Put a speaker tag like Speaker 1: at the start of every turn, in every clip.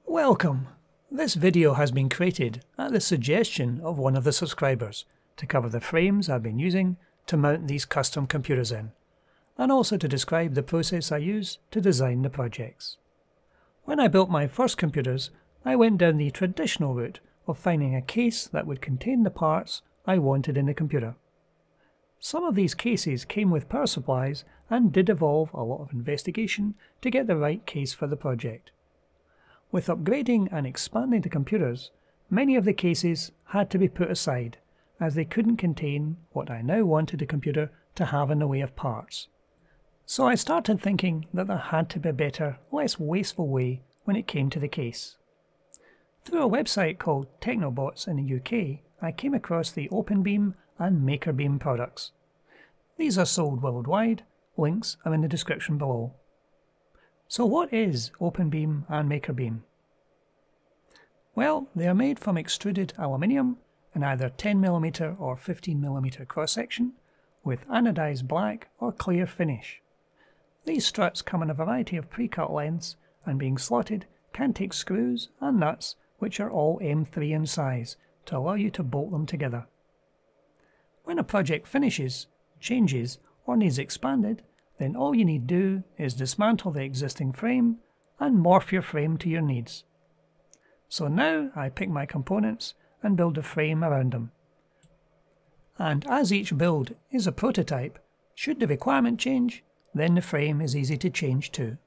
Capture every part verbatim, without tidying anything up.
Speaker 1: Welcome! This video has been created at the suggestion of one of the subscribers to cover the frames I've been using to mount these custom computers in, and also to describe the process I use to design the projects. When I built my first computers, I went down the traditional route of finding a case that would contain the parts I wanted in the computer. Some of these cases came with power supplies and did involve a lot of investigation to get the right case for the project. With upgrading and expanding the computers, many of the cases had to be put aside as they couldn't contain what I now wanted the computer to have in the way of parts. So I started thinking that there had to be a better, less wasteful way when it came to the case. Through a website called Technobots in the U K, I came across the OpenBeam and MakerBeam products. These are sold worldwide, links are in the description below. So what is OpenBeam and MakerBeam? Well, they are made from extruded aluminium in either ten millimeter or fifteen millimeter cross-section with anodized black or clear finish. These struts come in a variety of pre-cut lengths and being slotted can take screws and nuts which are all M three in size to allow you to bolt them together. When a project finishes, changes or needs expanded, then all you need do is dismantle the existing frame and morph your frame to your needs. So now I pick my components and build a frame around them. And as each build is a prototype, should the requirement change, then the frame is easy to change too.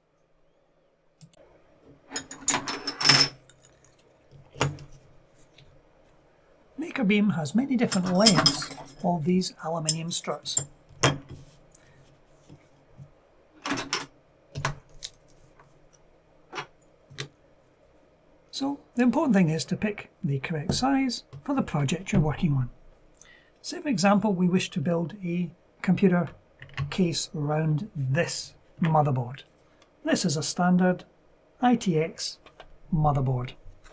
Speaker 1: MakerBeam has many different lengths of these aluminium struts. So the important thing is to pick the correct size for the project you're working on. Say for example we wish to build a computer case around this motherboard. This is a standard I T X motherboard.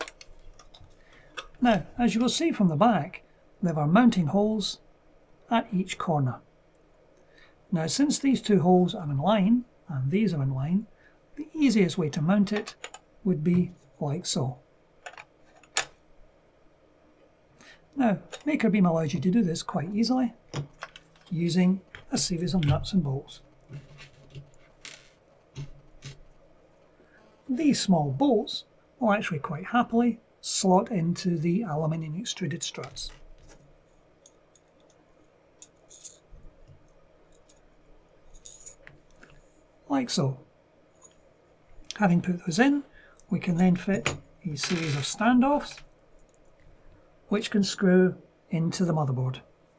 Speaker 1: Now, as you will see from the back, there are mounting holes at each corner. Now, since these two holes are in line, and these are in line, the easiest way to mount it would be like so. Now, MakerBeam allows you to do this quite easily using a series of nuts and bolts. These small bolts will actually quite happily slot into the aluminium extruded struts. Like so. Having put those in, we can then fit a series of standoffs which can screw into the motherboard.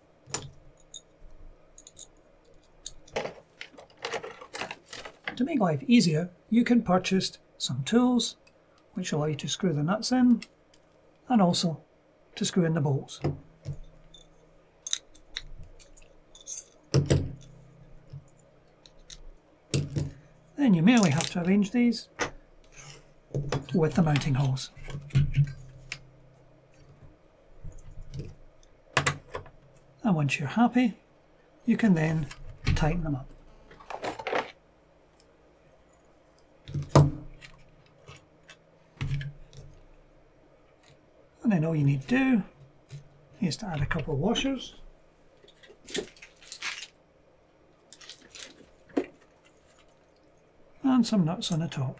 Speaker 1: To make life easier, you can purchase some tools which allow you to screw the nuts in and also to screw in the bolts. Then you merely have to arrange these with the mounting holes. And once you're happy, you can then tighten them up. And then all you need to do is to add a couple of washers. And some nuts on the top.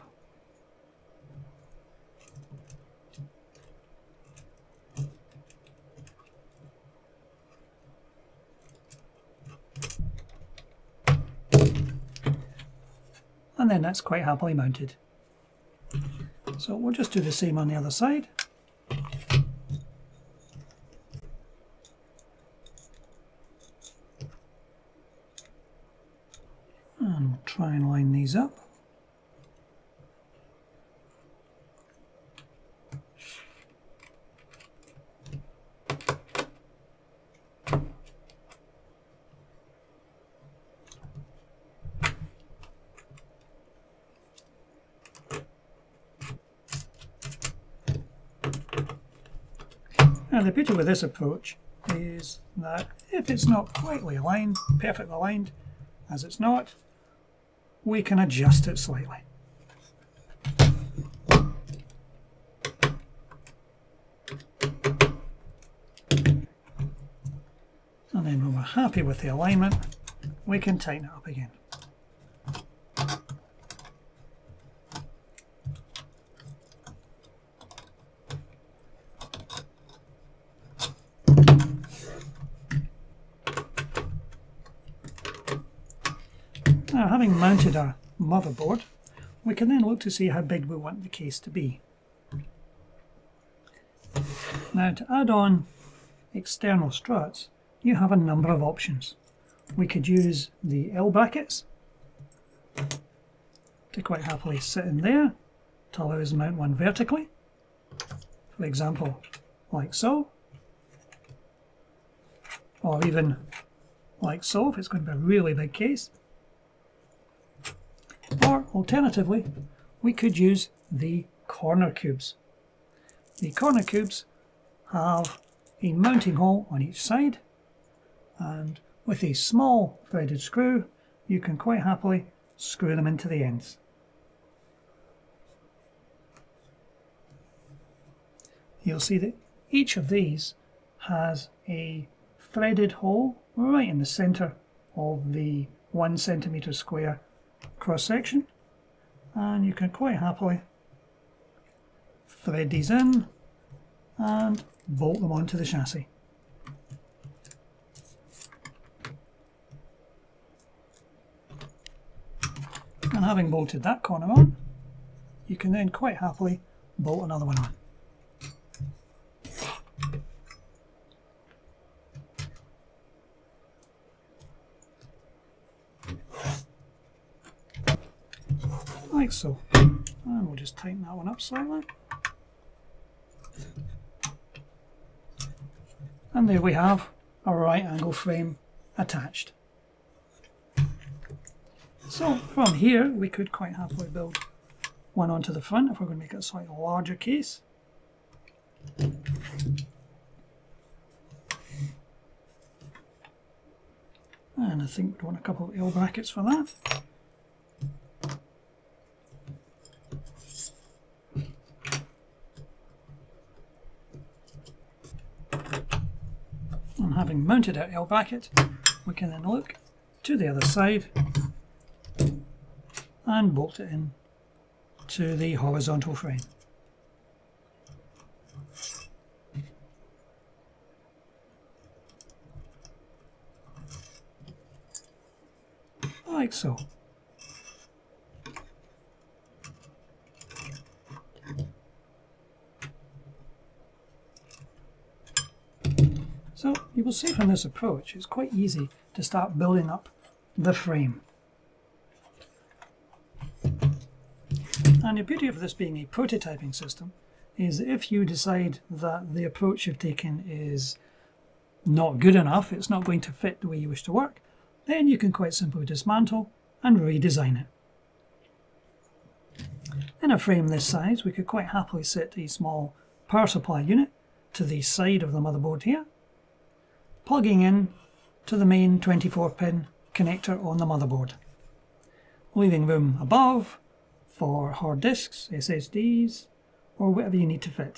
Speaker 1: And then that's quite happily mounted. So we'll just do the same on the other side. And we'll try and line these up. Now the beauty with this approach is that if it's not quite aligned, perfectly aligned, as it's not, we can adjust it slightly. and then when we're happy with the alignment, we can tighten it up again. Now, having mounted our motherboard, we can then look to see how big we want the case to be. Now, to add on external struts, you have a number of options. We could use the L brackets to quite happily sit in there to allow us to mount one vertically, for example, like so, or even like so if it's going to be a really big case. Or alternatively, we could use the corner cubes. The corner cubes have a mounting hole on each side, and with a small threaded screw you can quite happily screw them into the ends. You'll see that each of these has a threaded hole right in the centre of the one centimetre square cross section, and you can quite happily thread these in and bolt them onto the chassis. And having bolted that corner on, you can then quite happily bolt another one on. Like so. And we'll just tighten that one up slightly. And there we have a right angle frame attached. So from here we could quite happily build one onto the front if we're going to make it a slightly larger case. And I think we'd want a couple of L brackets for that. And having mounted our L bracket, we can then look to the other side and bolt it in to the horizontal frame. Like so. So you will see from this approach it's quite easy to start building up the frame. And the beauty of this being a prototyping system is that if you decide that the approach you've taken is not good enough, it's not going to fit the way you wish to work, then you can quite simply dismantle and redesign it. In a frame this size, we could quite happily set a small power supply unit to the side of the motherboard here, plugging in to the main twenty-four pin connector on the motherboard, leaving room above for hard disks, S S Ds, or whatever you need to fit.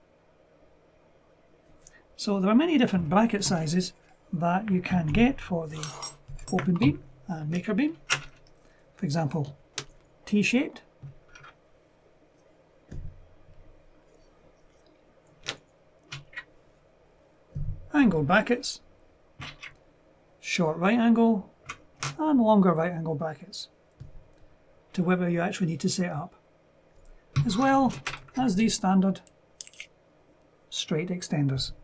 Speaker 1: So there are many different bracket sizes that you can get for the OpenBeam and MakerBeam. For example, T-shaped, angled brackets, short right angle, and longer right angle brackets to whatever you actually need to set up, as well as these standard straight extenders.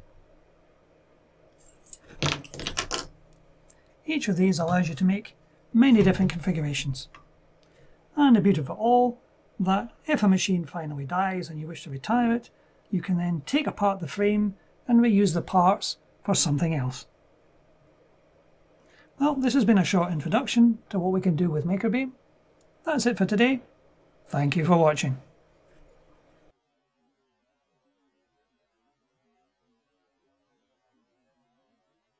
Speaker 1: Each of these allows you to make many different configurations. And the beauty of it all, that if a machine finally dies and you wish to retire it, you can then take apart the frame and reuse the parts for something else. Well, this has been a short introduction to what we can do with MakerBeam. That's it for today. Thank you for watching.